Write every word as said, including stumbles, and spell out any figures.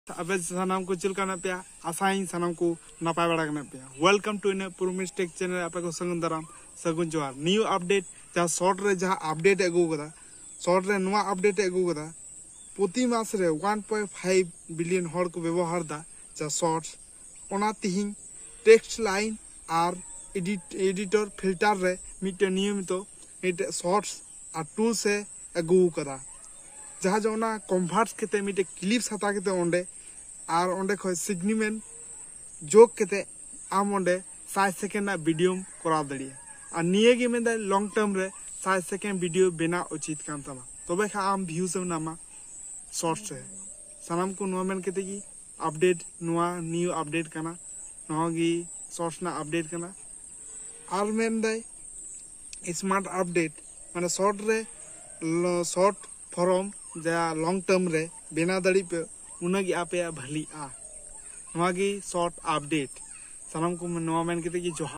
अब सामान को चलना पे आशाई सामान को नपाय बड़ा पे वेलकम टू इन पुरमिस टेक चैनल आप सगुन दाराम सगुन जोहार न्यू अपडेट जहाँ शॉर्ट रे जहाँ अपडेट अगू कदा शॉर्ट रे नुआ अपडेट अगू कदा प्रति मास रे वन पॉइंट फाइव बिलियन हर को व्यवहार दा जहाँ शॉर्ट्स ओना तिहिं टेक्स्ट लाइन और एडिट एडिटर फिल्टर रे मिटे नियमित मिटे शॉर्ट्स और टूल से अगू कदा जहाँ जो ना कन्भार्ट केते मिटे क्लिप्स हता केते ओंडे और ओंडे खय सिग्निमेंट जोक केते आम ओंडे साठ सेकेंड ना वीडियो करा दड़िया और निये गे मेंदा लॉन्ग टर्म रे साठ सेकेंड वीडियो बना उचित कान तमा तबे खा आम व्यूज नामा शॉर्ट से सानाम को नुआ मेन केते की अपडेट नुआ न्यू अपडेट काना नुआ गी शॉर्ट्स ना अपडेट काना और मेन दाय स्मार्ट अपडेट माने शॉर्ट रे शॉर्ट फॉर्म जा लॉन्ग टर्म रे बेना दड़ी पे उनगी आपे भली आ नवागी शॉर्ट अपडेट सानाम को नवा मेन केते की जो